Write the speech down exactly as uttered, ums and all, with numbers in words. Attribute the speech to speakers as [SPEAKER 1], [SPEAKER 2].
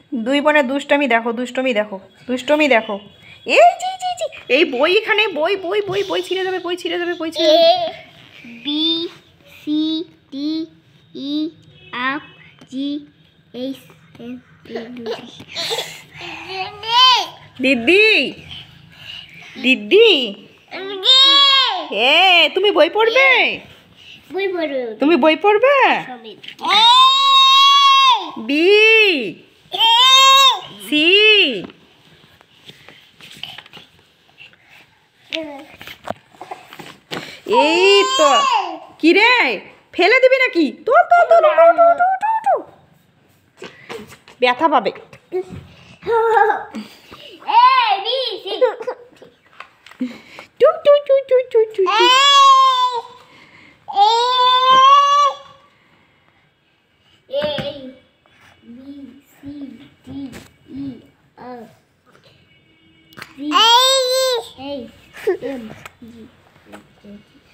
[SPEAKER 1] দুই বোনের দুষ্টমি দেখো, দুষ্টমি দেখো, দুষ্টমি দেখো। এই জি জি জি এই বই, এখানে বই বই বই বই ছিঁড়ে যাবে, বই ছিঁড়ে যাবে, বই ছিঁড়ে যাবে।
[SPEAKER 2] B C D E F G H
[SPEAKER 1] দিদি দিদি এ তুমি বই পড়বে?
[SPEAKER 2] বই পড়বে?
[SPEAKER 1] তুমি বই পড়বে? বি সি এই তো কি রে, ফেলে দিবি নাকি? তো তো তো ব্যথা পাবে। টু টু টু টু টু টু
[SPEAKER 2] A, B, C, D, E, F, G, H, I, J, K, L, M, N, O, P, Q, R, S, T, U, V, W, X, Y, Z.